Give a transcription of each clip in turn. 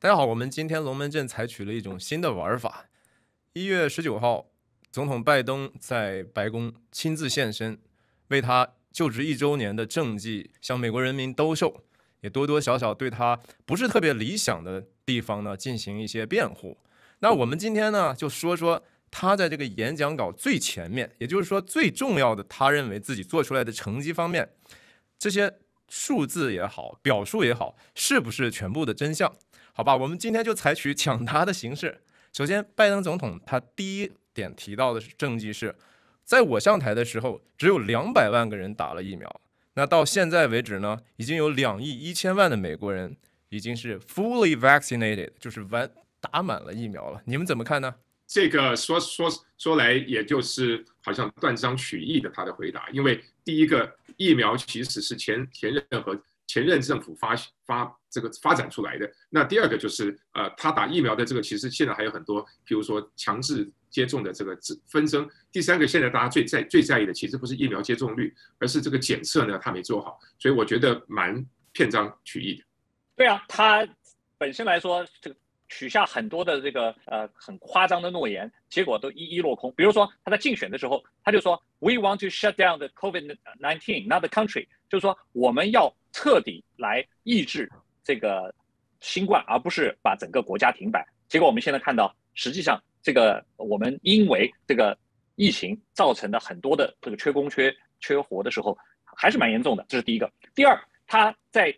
大家好，我们今天龙门阵采取了一种新的玩法。1月19号，总统拜登在白宫亲自现身，为他就职1周年的政绩向美国人民兜售，也多多少少对他不是特别理想的地方呢进行一些辩护。那我们今天呢就说说他在这个演讲稿最前面，也就是说最重要的，他认为自己做出来的成绩方面，这些数字也好，表述也好，是不是全部的真相？好吧，我们今天就采取抢答的形式。首先，拜登总统他第一点提到的政绩是，在我上台的时候，只有200万个人打了疫苗。那到现在为止呢，已经有2亿1千万的美国人已经是 fully vaccinated， 就是打满了疫苗了。你们怎么看呢？ 这个说来，也就是好像断章取义的他的回答，因为第一个疫苗其实是前任政府发展出来的。那第二个就是他打疫苗的这个，其实现在还有很多，比如说强制接种的这个纷争。第三个，现在大家最在意的，其实不是疫苗接种率，而是这个检测呢，他没做好。所以我觉得蛮断章取义的。 对啊，他本身来说，这个许下很多的这个很夸张的诺言，结果都一落空。比如说他在竞选的时候，他就说 "We want to shut down the COVID-19, not the country"， 就是说我们要彻底来抑制这个新冠，而不是把整个国家停摆。结果我们现在看到，实际上这个我们因为这个疫情造成的很多的这个缺工缺活的时候，还是蛮严重的。这是第一个。第二，他在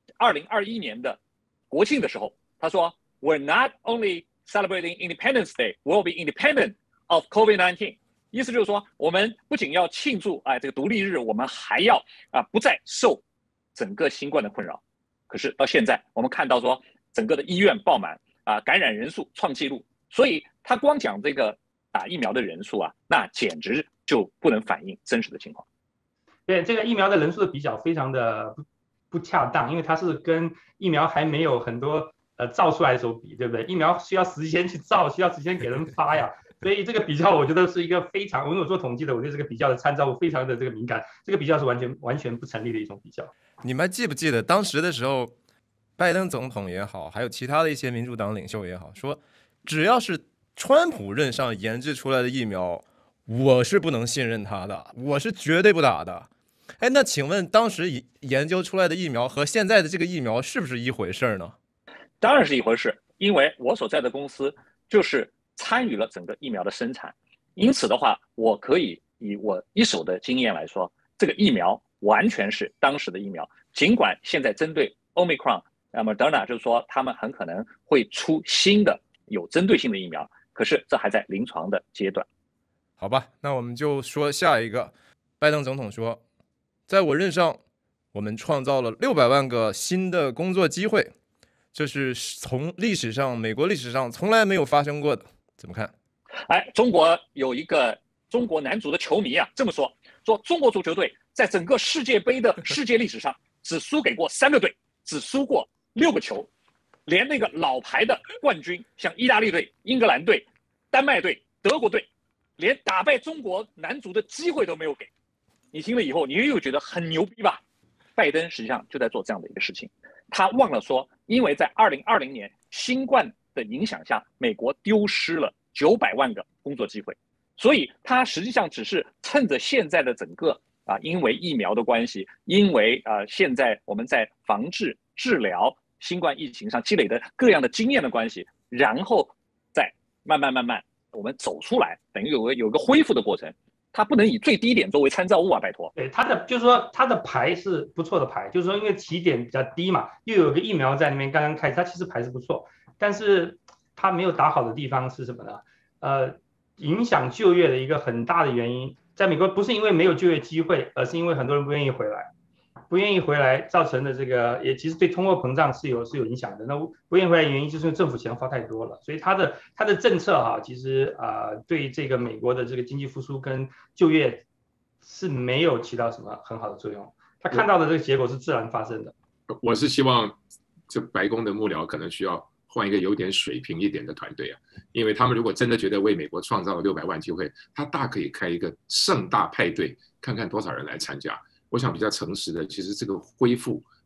2021年的国庆的时候，他说 "We're not only celebrating Independence Day, we'll be independent of COVID-19"。意思就是说，我们不仅要庆祝这个独立日，我们还要不再受整个新冠的困扰。可是到现在，我们看到说整个的医院爆满感染人数创纪录，所以他光讲这个打疫苗的人数那简直就不能反映真实的情况。 对，这个疫苗的人数的比较非常的不恰当，因为它是跟疫苗还没有很多造出来的时候比，对不对？疫苗需要时间去造，需要时间给人发呀。所以这个比较，我觉得是一个非常，我有做统计的，我对这个比较的参照物非常的这个敏感，这个比较是完全不成立的一种比较。 你们还记不记得当时的时候，拜登总统也好，还有其他的一些民主党领袖也好，说只要是川普任上研制出来的疫苗，我是不能信任他的，我是绝对不打的。那请问当时研究出来的疫苗和现在的这个疫苗是不是一回事呢？ 当然是一回事，因为我所在的公司就是参与了整个疫苗的生产，因此的话，我可以以我一手的经验来说，这个疫苗完全是当时的疫苗。尽管现在针对 Omicron、Moderna， 就是说他们很可能会出新的有针对性的疫苗，可是这还在临床的阶段。 好吧，那我们就说下一个。拜登总统说，在我任上，我们创造了600万个新的工作机会，这是从美国历史上从来没有发生过的。怎么看？ 中国有一个中国男足的球迷这么说中国足球队在整个世界杯的世界历史上只输给过3个队，只输过6个球，连那个老牌的冠军，像意大利队、英格兰队、丹麦队、德国队，连打败中国男足的机会都没有给。你听了以后，你又觉得很牛逼吧？拜登实际上就在做这样的一个事情，他忘了说，因为在2020年新冠的影响下，美国丢失了900万个工作机会，所以他实际上只是趁着现在的整个因为疫苗的关系，因为现在我们在防治治疗新冠疫情上积累的各样的经验的关系，然后再慢慢我们走出来，等于有个恢复的过程。他不能以最低点作为参照物拜托。 对，就是说他的牌是不错的牌，就是说因为起点比较低嘛，又有个疫苗在那边刚刚开始，他其实牌是不错，但是他没有打好的地方是什么呢？影响就业的一个很大的原因，在美国不是因为没有就业机会，而是因为很多人不愿意回来造成的这个，也其实对通货膨胀是有影响的。那不愿意回来的原因就是因为政府钱花太多了，所以他的政策其实对这个美国的这个经济复苏跟就业是没有起到什么很好的作用。他看到的这个结果是自然发生的。 我是希望这白宫的幕僚可能需要换一个有点水平一点的团队因为他们如果真的觉得为美国创造了600万机会，他大可以开一个盛大派对，看看多少人来参加。我想比较诚实的，其实这个恢复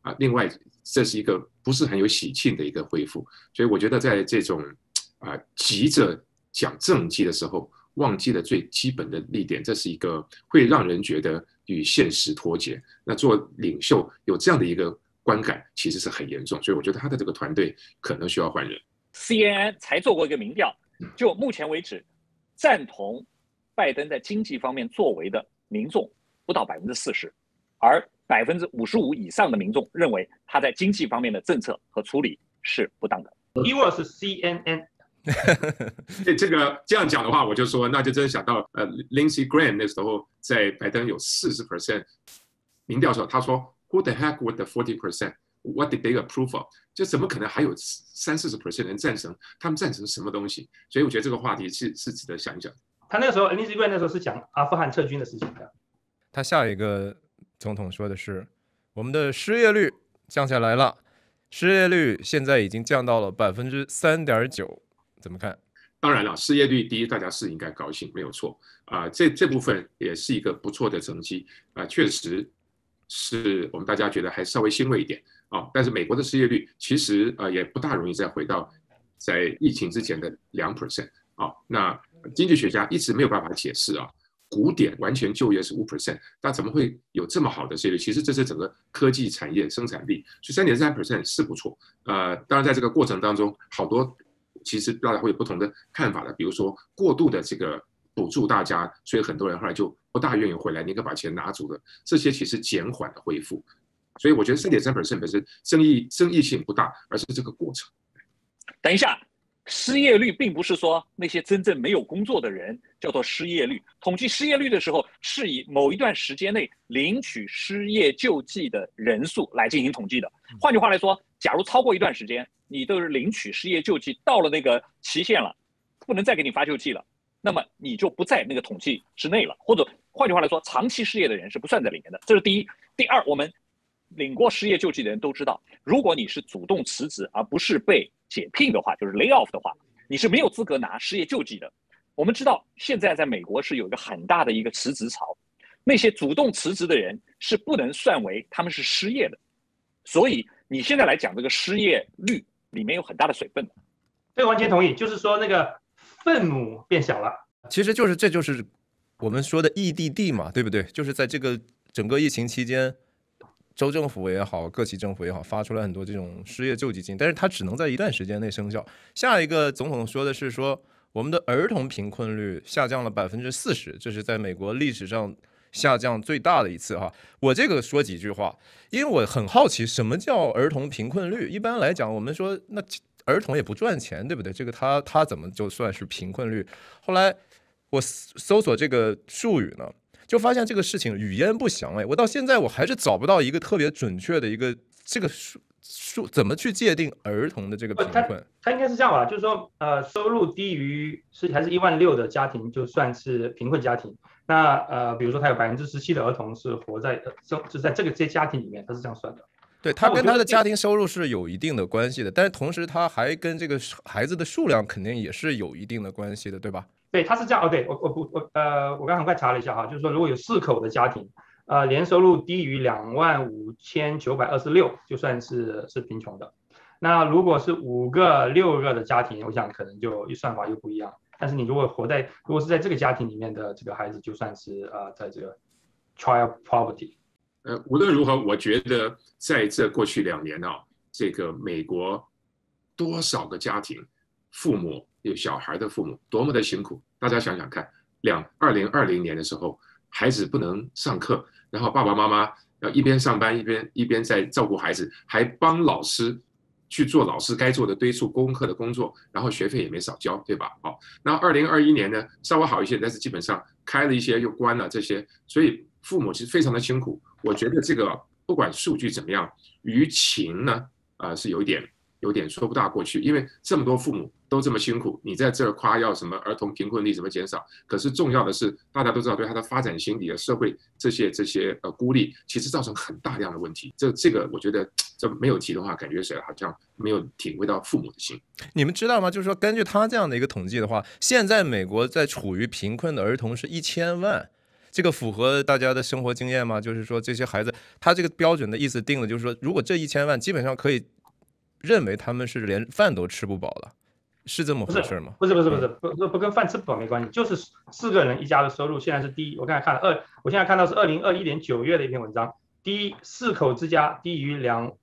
另外这是一个不是很有喜庆的一个恢复，所以我觉得在这种急着讲政绩的时候，忘记了最基本的利点，这是一个会让人觉得与现实脱节。那做领袖有这样的一个观感，其实是很严重，所以我觉得他的这个团队可能需要换人。 CNN 才做过一个民调，就目前为止，赞同拜登在经济方面作为的民众不到40%，而55%以上的民众认为他在经济方面的政策和处理是不当的。 Keyword 是 CNN。 这样讲的话，我就说，那就真想到Lindsey Graham 那时候在拜登有40% 民调的时候，他说 Who the heck with the 40%? What did they approve of? 就怎么可能还有30-40% 人赞成？他们赞成什么东西？所以我觉得这个话题是值得想一想。 他那个时候 Lindsey Graham 那时候是讲阿富汗撤军的事情的。 他下一个总统说的是，我们的失业率降下来了，失业率现在已经降到了3.9%，怎么看？ 当然了，失业率低，大家是应该高兴，没有错这部分也是一个不错的成绩确实是我们大家觉得还稍微欣慰一点但是美国的失业率其实也不大容易再回到在疫情之前的2%那经济学家一直没有办法解释古典完全就业是5%，那怎么会有这么好的失业率？其实这是整个科技产业生产力，所以3.3% 是不错。当然在这个过程当中，好多其实大家会有不同的看法的，比如说过度的这个补助大家，所以很多人后来就不大愿意回来，宁可把钱拿走了，这些其实减缓了恢复。所以我觉得3.3% 本身争议性不大，而是这个过程。 等一下。失业率并不是说那些真正没有工作的人叫做失业率，统计失业率的时候是以某一段时间内领取失业救济的人数来进行统计的。换句话来说，假如超过一段时间，你都是领取失业救济到了那个期限了，不能再给你发救济了，那么你就不在那个统计之内了。或者换句话来说，长期失业的人是不算在里面的。这是第一。第二，我们领过失业救济的人都知道，如果你是主动辞职而不是被解聘的话，就是 lay off 的话，你是没有资格拿失业救济的。我们知道现在在美国是有一个很大的一个辞职潮，那些主动辞职的人是不能算为他们是失业的，所以你现在来讲这个失业率里面有很大的水分。 对，完全同意，就是说那个分母变小了。 其实这就是我们说的 EDD 嘛，对不对？就是在这个整个疫情期间，州政府也好，各级政府也好，发出来很多这种失业救济金，但是它只能在一段时间内生效。下一个总统说的是说，我们的儿童贫困率下降了40%，这是在美国历史上下降最大的一次哈。我这个说几句话，因为我很好奇什么叫儿童贫困率。一般来讲，我们说那儿童也不赚钱，对不对？这个他怎么就算是贫困率？后来我搜索这个术语呢，就发现这个事情语焉不详。我到现在我还是找不到一个特别准确的一个这个数怎么去界定儿童的这个贫困。 他应该是这样吧，就是说收入低于还是16000的家庭就算是贫困家庭。那比如说他有17%的儿童是活在就在这些家庭里面，他是这样算的。 对，他跟他的家庭收入是有一定的关系的，但是同时他还跟这个孩子的数量肯定也是有一定的关系的，对吧？ 对，他是这样。对，我刚很快查了一下哈，就是说如果有4口的家庭，年收入低于25926，就算是贫穷的。那如果是5个、6个的家庭，我想可能就算法又不一样。但是你如果是在这个家庭里面的这个孩子，就算是在这个 child poverty。 无论如何，我觉得在这过去2年这个美国多少个家庭父母有小孩的父母多么的辛苦，大家想想看，2020年的时候，孩子不能上课，然后爸爸妈妈要一边上班一边在照顾孩子，还帮老师去做老师该做的堆出功课的工作，然后学费也没少交，对吧？那2021年呢，稍微好一些，但是基本上开了一些又关了这些，所以父母其实非常的辛苦。我觉得这个不管数据怎么样，舆情呢，是有点说不大过去，因为这么多父母都这么辛苦，你在这儿夸耀什么儿童贫困率怎么减少，可是重要的是大家都知道对他的发展心理的社会这些孤立，其实造成很大量的问题。这个我觉得这没有提的话，感觉是好像没有体会到父母的心。 你们知道吗？就是说根据他这样的一个统计的话，现在美国在处于贫困的儿童是1000万。 这个符合大家的生活经验吗？就是说这些孩子，他这个标准的意思定的就是说，如果这1000万基本上可以认为他们是连饭都吃不饱了，是这么回事吗？ 不是，不跟饭吃不饱没关系，就是4个人一家的收入现在是低于，我现在看到是2021年9月的一篇文章，4口之家低于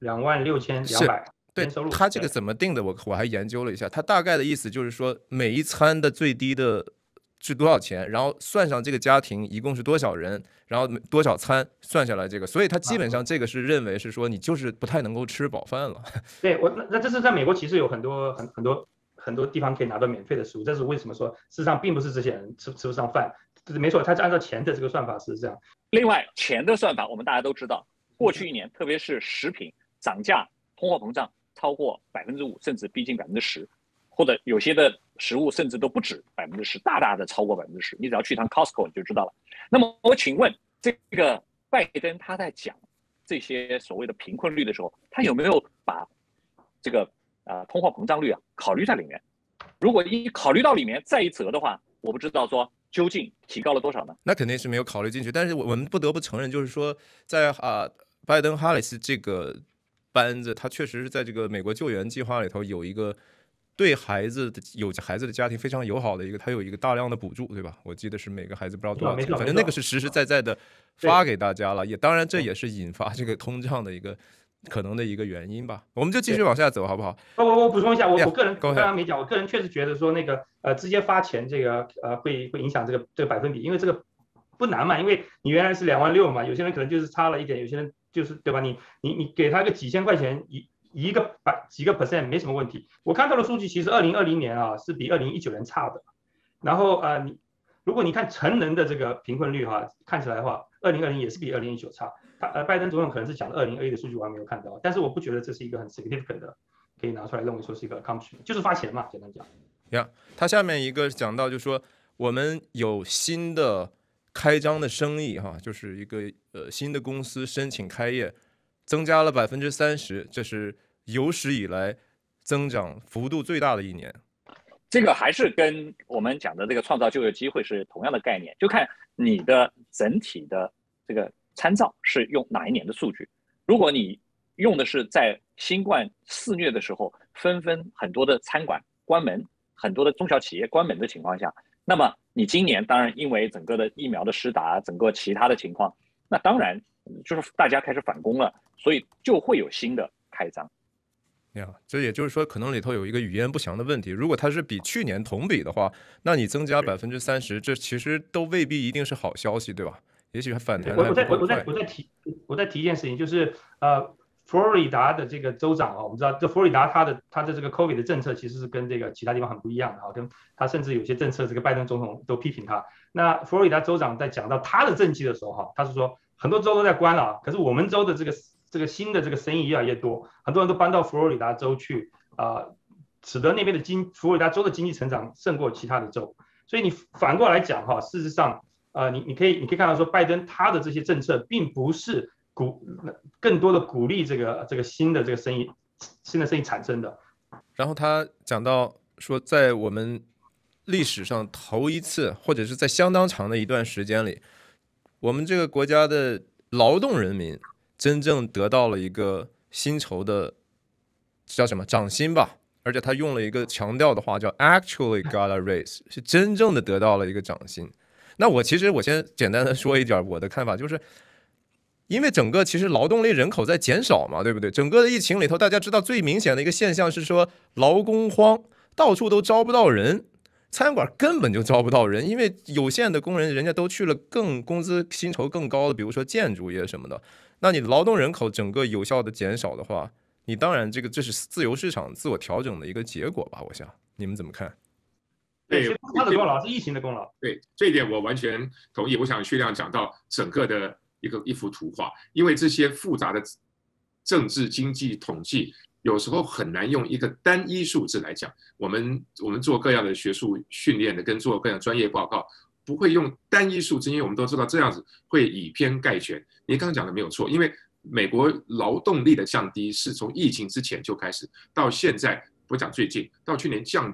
26200年收入。 他这个怎么定的？我还研究了一下，他大概的意思就是说，每一餐的最低的是多少钱，然后算上这个家庭一共是多少人，然后多少餐算下来这个，所以他基本上这个是认为是说你就是不太能够吃饱饭了。 对，那这是在美国其实有很多地方可以拿到免费的食物，这是为什么说事实上并不是这些人吃不上饭，没错，他是按照钱的这个算法是这样。 另外，钱的算法我们大家都知道，过去1年特别是食品涨价、通货膨胀超过5%，甚至逼近10%，或者有些的食物甚至都不止10%，大大的超过10%。你只要去趟 Costco 你就知道了。那么我请问，这个拜登他在讲这些所谓的贫困率的时候，他有没有把这个通货膨胀率考虑在里面？如果一考虑到里面再一折的话，我不知道说究竟提高了多少呢？ 那肯定是没有考虑进去。但是我们不得不承认，就是说在拜登哈里斯这个班子，他确实是在这个美国救援计划里头有一个对有孩子的家庭非常友好的一个，他有一个大量的补助，对吧？我记得是每个孩子不知道多少钱，反正那个是实实在在的发给大家了。也当然这也是引发这个通胀的一个可能的一个原因吧。我们就继续往下走，好不好？ 我补充一下，我个人刚刚没讲，我个人确实觉得说那个直接发钱这个会影响这个百分比，因为这个不难嘛，因为你原来是26000嘛，有些人可能就是差了一点，有些人就是对吧？你给他个几千块钱几个 percent 没什么问题。我看到的数据其实2020年是比2019年差的。然后如果你看成人的这个贫困率看起来的话，2020也是比2019差。拜登总统可能是讲的2021的数据我还没有看到，但是我不觉得这是一个很 significant 的可以拿出来认为说是一个 accomplishment， 就是发钱嘛，简单讲。 他下面一个讲到就是说我们有新的开张的生意就是一个新的公司申请开业，增加了30%，这是有史以来增长幅度最大的一年。 这个还是跟我们讲的这个创造就业机会是同样的概念，就看你的整体的这个参照是用哪一年的数据。如果你用的是在新冠肆虐的时候，纷纷很多的餐馆关门，很多的中小企业关门的情况下，那么你今年当然因为整个的疫苗的施打，整个其他的情况，那当然就是大家开始返工了，所以就会有新的开张。 这也就是说可能里头有一个语言不详的问题。如果它是比去年同比的话，那你增加30%，这其实都未必一定是好消息，对吧？也许还反弹还不够快。 我再提一件事情，就是佛罗里达的这个州长我们知道这佛罗里达他的这个 COVID 的政策其实是跟这个其他地方很不一样的跟他甚至有些政策这个拜登总统都批评他。那佛罗里达州长在讲到他的政绩的时候他是说很多州都在关了，可是我们州的这个新的这个生意越来越多，很多人都搬到佛罗里达州去使得那边的佛罗里达州的经济成长胜过其他的州。所以你反过来讲事实上你可以看到说拜登他的这些政策并不是更多的鼓励这个新的生意产生的。 然后他讲到说，在我们历史上头一次，或者是在相当长的一段时间里，我们这个国家的劳动人民真正得到了一个薪酬的叫什么涨薪吧，而且他用了一个强调的话叫 actually got a raise， 是真正的得到了一个涨薪。那我先简单的说一点我的看法，就是因为整个其实劳动力人口在减少嘛，对不对？整个的疫情里头，大家知道最明显的一个现象是说劳工荒，到处都招不到人，餐馆根本就招不到人，因为有限的工人人家都去了工资薪酬更高的，比如说建筑业什么的。那你劳动人口整个有效的减少的话，你当然这是自由市场自我调整的一个结果吧？我想你们怎么看？ 对，他的功劳是疫情的功劳。 对，这一点我完全同意。我想薛亮讲到整个的一幅图画，因为这些复杂的政治、经济、统计，有时候很难用一个单一数字来讲。我们做各样的学术训练的，跟做各样专业报告，不会用单一数字，因为我们都知道这样子会以偏概全。您刚刚讲的没有错，因为美国劳动力的降低是从疫情之前就开始，到现在不讲最近，到去年降到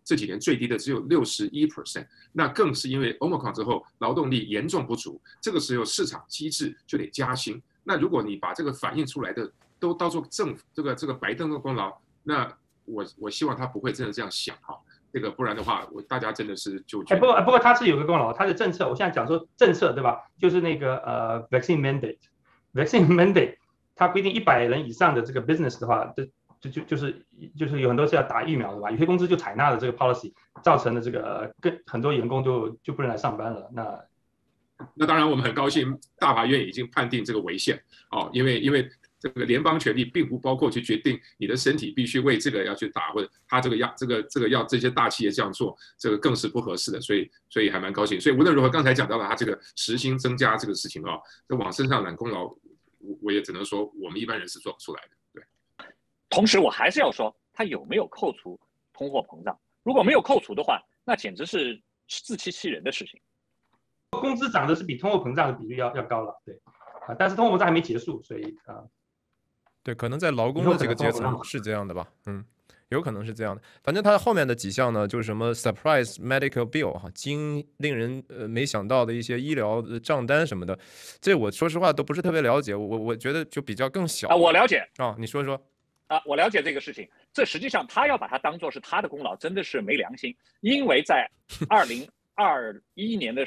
这几年最低的只有61%，那更是因为 Omicron 之后劳动力严重不足，这个时候市场机制就得加薪。那如果你把这个反映出来的都当做政府这个拜登的功劳，那我希望他不会真的这样想哈。这个不然的话，大家真的是就觉得不过他是有个功劳，他的政策，我现在讲说政策对吧？就是那个vaccine mandate，它规定100人以上的这个 business 的话，就是有很多是要打疫苗的吧？有些公司就采纳了这个 policy， 造成了这个很多员工就不能来上班了。 那当然，我们很高兴，大法院已经判定这个违宪哦，因为这个联邦权力并不包括去决定你的身体必须为这个要去打，或者他这个要这些大企业这样做，这个更是不合适的，所以还蛮高兴。所以无论如何，刚才讲到了他这个时薪增加这个事情啊，这往身上揽功劳，我也只能说我们一般人是做不出来的。对。 同时，我还是要说，他有没有扣除通货膨胀？如果没有扣除的话，那简直是自欺欺人的事情。 工资涨的是比通货膨胀的比率要高了，对，但是通货膨胀还没结束，所以对，可能在劳工的这个阶层是这样的吧，有可能是这样的。反正它后面的几项呢，就是什么 surprise medical bill 哈，令人没想到的一些医疗账单什么的，这我说实话都不是特别了解，我觉得就比较更小我了解你说说我了解这个事情。这实际上他要把它当做是他的功劳，真的是没良心。因为在2020年的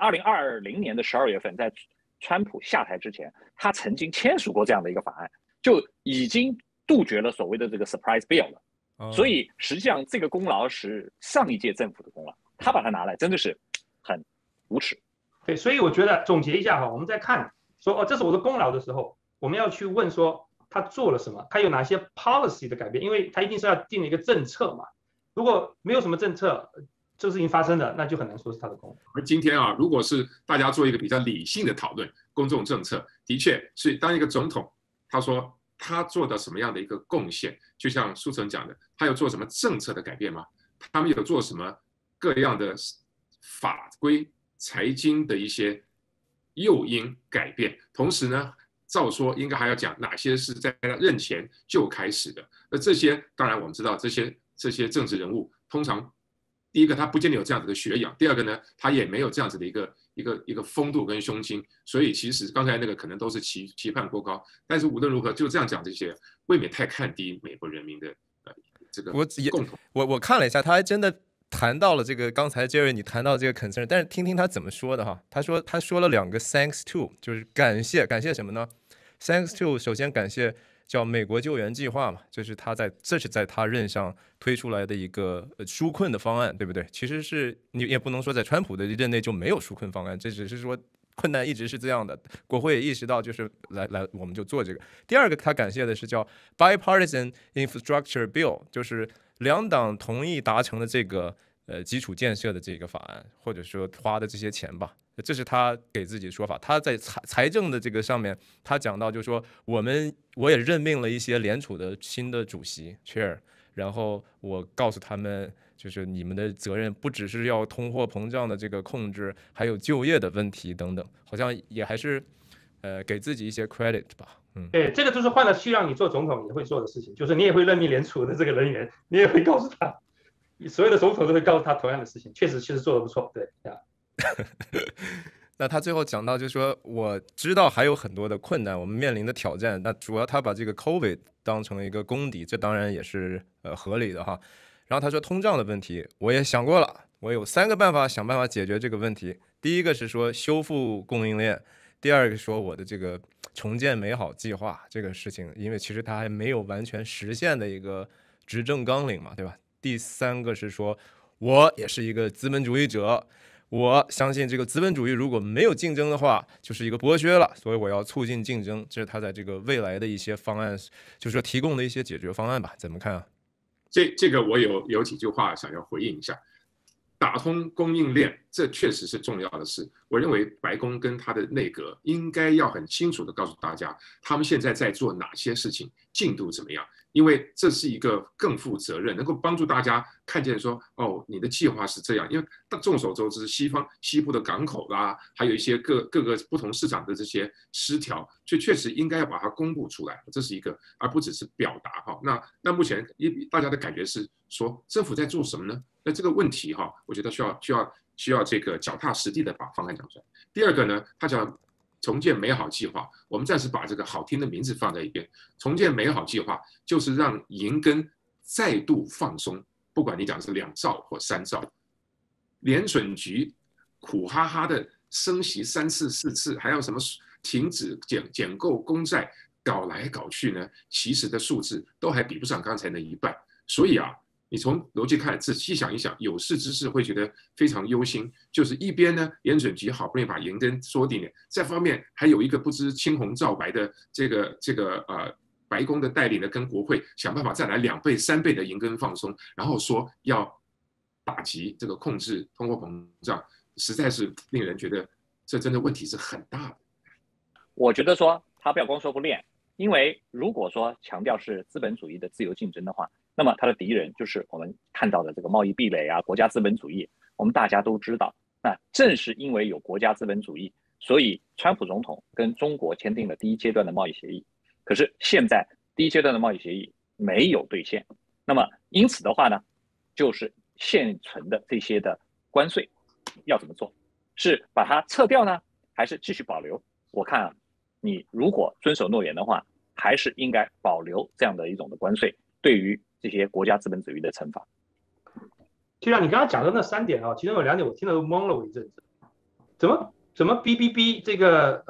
12月份，在川普下台之前，他曾经签署过这样的一个法案，就已经杜绝了所谓的这个 surprise bill 了。所以实际上这个功劳是上一届政府的功劳，他把它拿来真的是很无耻。 对，所以我觉得总结一下哈，我们在看说这是我的功劳的时候，我们要去问说他做了什么，他有哪些 policy 的改变，因为他一定是要定了一个政策嘛。如果没有什么政策，这个事情发生的，那就很难说是他的功劳。 而今天如果是大家做一个比较理性的讨论，公众政策的确是当一个总统，他说他做到什么样的一个贡献，就像书成讲的，他有做什么政策的改变吗？他们有做什么各样的法规、财经的一些诱因改变？同时呢，照说应该还要讲哪些是在他任前就开始的。那这些当然我们知道，这些政治人物通常第一个他不见得有这样子的学养，第二个呢，他也没有这样子的一个风度跟胸襟，所以其实刚才那个可能都是期盼过高。但是无论如何，就这样讲这些，未免太看低美国人民的这个共同。 我看了一下，他还真的谈到了这个，刚才 Jerry 你谈到这个 concern， 但是听听他怎么说的哈。他说了2个 thanks to， 就是感谢什么呢 ？thanks to 首先感谢叫美国救援计划嘛，就是这是在他任上推出来的一个纾困的方案，对不对？其实是你也不能说在川普的任内就没有纾困方案，这只是说困难一直是这样的，国会也意识到就是来我们就做这个。第二个他感谢的是叫 bipartisan infrastructure bill， 就是2党同意达成的这个基础建设的这个法案，或者说花的这些钱吧。这是他给自己的说法。他在财政的这个上面，他讲到就是说，我也任命了一些联储的新的主席 chair， 然后我告诉他们，就是你们的责任不只是要通货膨胀的这个控制，还有就业的问题等等，好像也还是给自己一些 credit 吧。 对，这个就是换了去让你做总统也会做的事情，就是你也会任命联储的这个人员，你也会告诉他，所有的总统都会告诉他同样的事情，确实做得不错，对呀。 那他最后讲到，就是说我知道还有很多的困难，我们面临的挑战。那主要他把这个 COVID 当成了一个公敌，这当然也是合理的哈。然后他说通胀的问题我也想过了，我有3个办法想办法解决这个问题。第一个是说修复供应链，第二个说我的这个重建美好计划这个事情，因为其实它还没有完全实现的一个执政纲领嘛，对吧？第3个是说我也是一个资本主义者，我相信这个资本主义如果没有竞争的话，就是一个剥削了，所以我要促进竞争。这是他在这个未来的一些方案，就是说提供的一些解决方案吧？怎么看啊？ 这个我有几句话想要回应一下。打通供应链，这确实是重要的事。我认为白宫跟他的内阁应该要很清楚地告诉大家，他们现在在做哪些事情，进度怎么样。 因为这是一个更负责任，能够帮助大家看见说，哦，你的计划是这样。因为众所周知，西部的港口啦，还有一些各个不同市场的这些失调，确实应该要把它公布出来，这是一个，而不只是表达哈。那目前大家的感觉是说，政府在做什么呢？那这个问题哈，我觉得需要这个脚踏实地的把方案讲出来。第二个呢，他讲重建美好计划，我们暂时把这个好听的名字放在一边。重建美好计划就是让银根再度放松，不管你讲是2兆或3兆，联准局苦哈哈的升息3次4次，还要什么停止减购公债，搞来搞去呢，其实的数字都还比不上刚才那一半。所以啊，你从逻辑看，仔细想一想，有识之士会觉得非常忧心。就是一边呢，联准局好不容易把银根缩定了，这方面还有一个不知青红皂白的这个白宫的带领的跟国会想办法再来2倍3倍的银根放松，然后说要打击这个控制通货膨胀，实在是令人觉得这真的问题是很大的。 我觉得说他不要光说不练，因为如果说强调是资本主义的自由竞争的话，那么他的敌人就是我们看到的这个贸易壁垒啊，国家资本主义。我们大家都知道，那正是因为有国家资本主义，所以川普总统跟中国签订了第1阶段的贸易协议。可是现在第1阶段的贸易协议没有兑现，那么因此的话呢，就是现存的这些的关税要怎么做？是把它撤掉呢，还是继续保留？我看啊，你如果遵守诺言的话，还是应该保留这样的一种的关税，对于这些国家资本主义的惩罚。 就像你刚刚讲的那3点啊，其中有2点我听了都懵了我一阵子。怎么 BBB 这个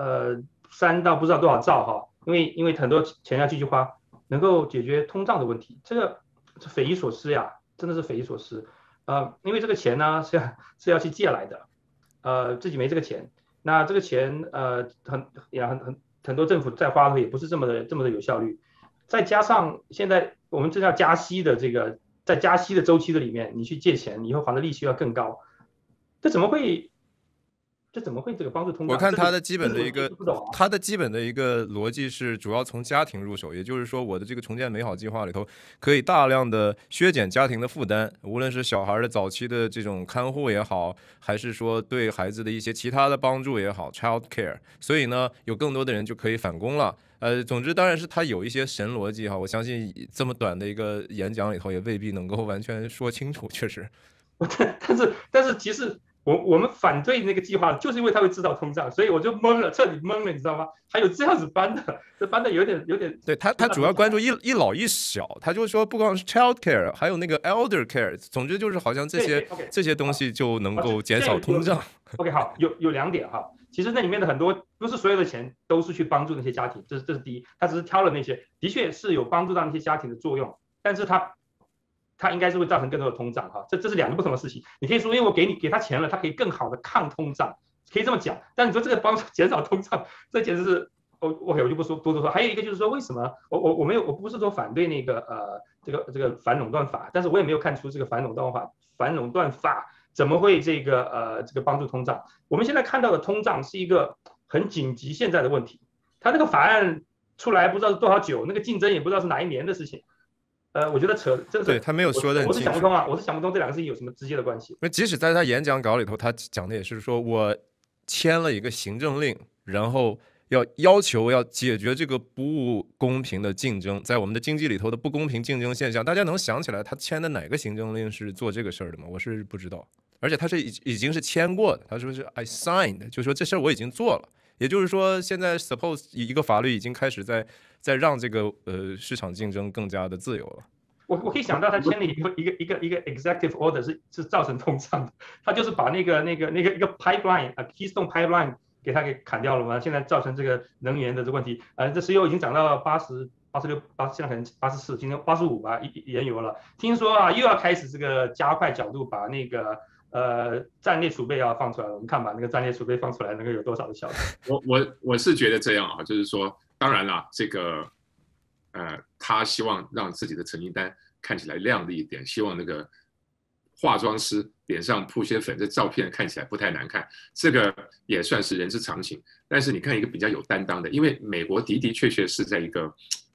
3到不知道多少兆哈，因为很多钱要继续花，能够解决通胀的问题，这个是匪夷所思呀，真的是匪夷所思。因为这个钱呢是要去借来的，自己没这个钱，那这个钱很多政府在花的也不是这么的有效率，再加上现在我们正要加息的在加息的周期的里面，你去借钱，你以后还的利息要更高，这怎么会这个帮助通胀？ 我看它的基本的一个逻辑是主要从家庭入手，也就是说我的这个重建美好计划里头可以大量的削减家庭的负担，无论是小孩的早期的这种看护也好，还是说对孩子的一些其他的帮助也好 ，child care， 所以呢，有更多的人就可以返工了。总之当然是它有一些神逻辑哈，我相信这么短的一个演讲里头也未必能够完全说清楚，确实。 但是其实我们反对那个计划，就是因为他会制造通胀，所以我就懵了，彻底懵了，你知道吗？还有这样子搬的，这搬的有点。 对他主要关注一老一小，他就说不光是 child care， 还有那个 elder care， 总之就是好像这些东西就能够减少通胀。 OK， 好，有2点哈。其实那里面的很多不是所有的钱都是去帮助那些家庭，这是第一，他只是挑了那些，的确是有帮助到那些家庭的作用，但是它应该是会造成更多的通胀哈，这是2个不同的事情。你可以说，因为我给他钱了，他可以更好的抗通胀，可以这么讲。但你说这个帮助减少通胀，这简直是我就不说多说。还有一个就是说，为什么我不是说反对那个这个反垄断法，但是我也没有看出这个反垄断法怎么会这个帮助通胀。我们现在看到的通胀是一个很紧急现在的问题，他那个法案出来不知道是多少久，那个竞争也不知道是哪一年的事情。我觉得对他没有说的很清楚， 我是想不通这2个事情有什么直接的关系。 即使在他演讲稿里头，他讲的也是说，我签了一个行政令，然后要求要解决这个不公平的竞争，在我们的经济里头的不公平竞争现象。大家能想起来他签的哪个行政令是做这个事儿的吗？我是不知道，而且他是已经是签过的，他说是 I signed， 就说这事儿我已经做了。也就是说，现在 suppose 一个法律已经开始在让这个市场竞争更加的自由了。 我可以想到他签了一个 executive order 是造成通胀的，他就是把那个pipeline Keystone Pipeline 给砍掉了嘛，现在造成这个能源的这个问题。这石油已经涨到80、86、现在可能84，今天85吧，原油了。听说啊，又要开始这个加快角度把那个战略储备要放出来了。我们看吧，那个战略储备放出来能够有多少的效果？ 我是觉得这样啊，就是说，当然啦，这个他希望让自己的成绩单看起来亮丽一点，希望那个化妆师脸上铺些粉，这照片看起来不太难看，这个也算是人之常情。但是你看一个比较有担当的，因为美国的确是在一个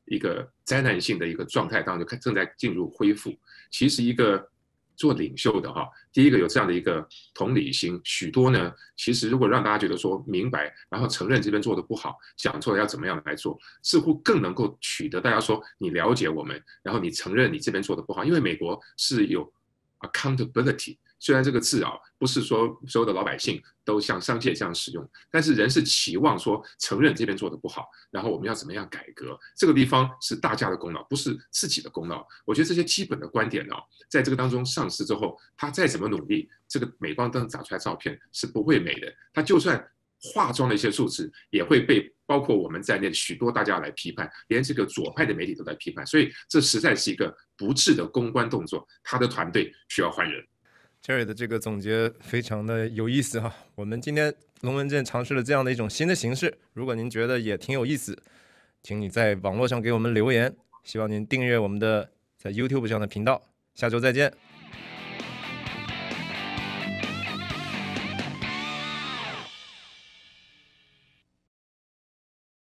一个灾难性的一个状态当中，正在进入恢复。其实一个做领袖的哈，第一个有这样的一个同理心，许多呢，其实如果让大家觉得说明白，然后承认这边做的不好，讲错了要怎么样来做，似乎更能够取得大家说你了解我们，然后你承认你这边做的不好，因为美国是有 accountability。虽然这个字啊，不是说所有的老百姓都像商界这样使用，但是人是期望说承认这边做的不好，然后我们要怎么样改革，这个地方是大家的功劳，不是自己的功劳。我觉得这些基本的观点啊，在这个当中上市之后，他再怎么努力，这个镁光灯打出来照片是不会美的，他就算化妆的一些数字也会被包括我们在内的许多大家来批判，连这个左派的媒体都在批判，所以这实在是一个不智的公关动作，他的团队需要换人。 Jerry 的这个总结非常的有意思哈，我们今天龙门阵尝试了这样的一种新的形式，如果您觉得也挺有意思，请你在网络上给我们留言，希望您订阅我们的在 YouTube 上的频道，下周再见。